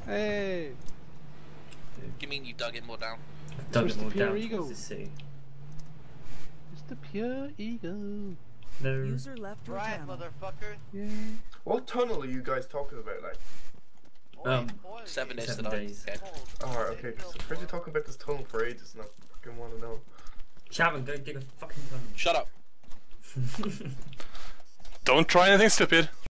Hey! You mean you dug it more down? Dug it more down ego. towards the sea. It's the pure ego. No. User left your Right, channel. motherfucker. Yeah. What tunnel are you guys talking about? Like, 7 days 7 tonight. days. Okay. alright, okay. Cause I've heard you talking about this tunnel for ages, and I fucking want to know. Chapman, go dig a fucking tunnel. Shut up. Don't try anything stupid.